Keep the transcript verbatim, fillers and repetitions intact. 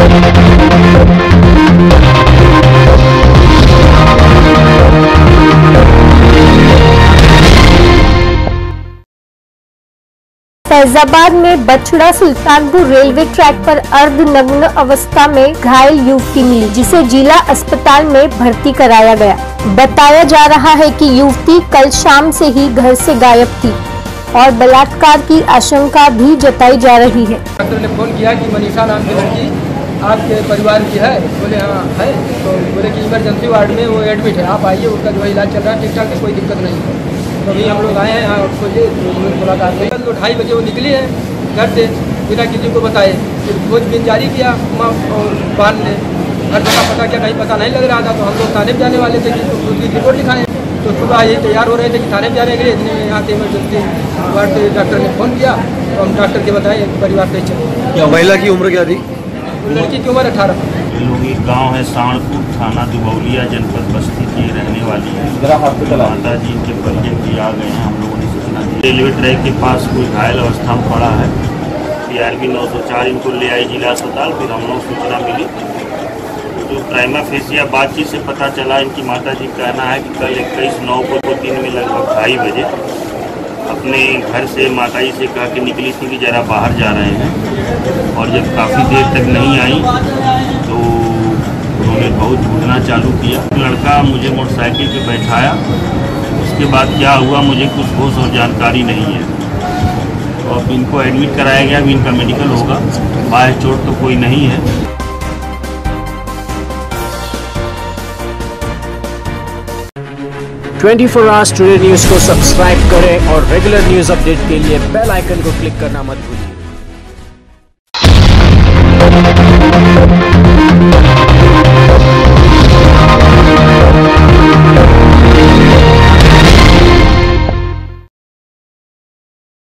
फैजाबाद में बछड़ा Sultanpur railway track पर अर्धनग्न अवस्था में घायल युवती मिली, जिसे जिला अस्पताल में भर्ती कराया गया। बताया जा रहा है कि युवती कल शाम से ही घर से गायब थी और बलात्कार की आशंका भी जताई जा रही है। डॉक्टर ने फोन किया कि मनीषा नाम की लड़की आपके परिवार की है। बोले हाँ है। तो बोले कि इमरजेंसी वार्ड में वो एडमिट है, आप आइए, उसका जो है इलाज चल रहा है ठीक ठाक है, कोई दिक्कत नहीं है। तो अभी हम लोग आए हैं यहाँ, उसको ये मुलाकात हुई। कल ढाई बजे वो निकली है घर से बिना किसी को बताए। फिर खोजबीन जारी किया माँ और बाल ने, हर जगह पता किया, कहीं पता नहीं लग रहा था। तो हम लोग थाने में जाने वाले थे कि उसकी रिपोर्ट लिखाएं। तो सुबह यही तैयार हो रहे थे कि थाने में जाने के लिए, इतने में यहाँ से इमरजेंसी वार्ड से डॉक्टर ने फ़ोन किया। तो हम डॉक्टर के बताए परिवार से चले। महिला की उम्र क्या थी? लड़की की उम्र अठारह। लोग एक गाँव है साणपुर, थाना दुबौलिया, जनपद बस्ती की रहने वाली है। माता जी के परिजन भी आ गए हैं, हम लोगों ने सूचना दी। रेलवे ट्रैक के पास कोई घायल अवस्था में पड़ा है। पी आर बी नौ सौ चार इनको ले आई जिला अस्पताल। फिर हम लोग सूचना मिली तो प्राइमा फेसिया बातचीत से पता चला, इनकी माता जी का कहना है कि कल इक्कीस नौ को दिन में लगभग ढाई बजे अपने घर से माता जी से कह के निकली थी कि जरा बाहर जा रहे हैं। और जब काफ़ी देर तक नहीं आई तो उन्होंने बहुत ढूंढना चालू किया। लड़का मुझे मोटरसाइकिल पे बैठाया, उसके बाद क्या हुआ मुझे कुछ होश और जानकारी नहीं है। और इनको एडमिट कराया गया, अभी इनका मेडिकल होगा। बाहर चोट तो कोई नहीं है। चौबीस आवर्स टुडे न्यूज़ को सब्सक्राइब करें और रेगुलर न्यूज़ अपडेट के लिए बेल आइकन को क्लिक करना मत भूलिए।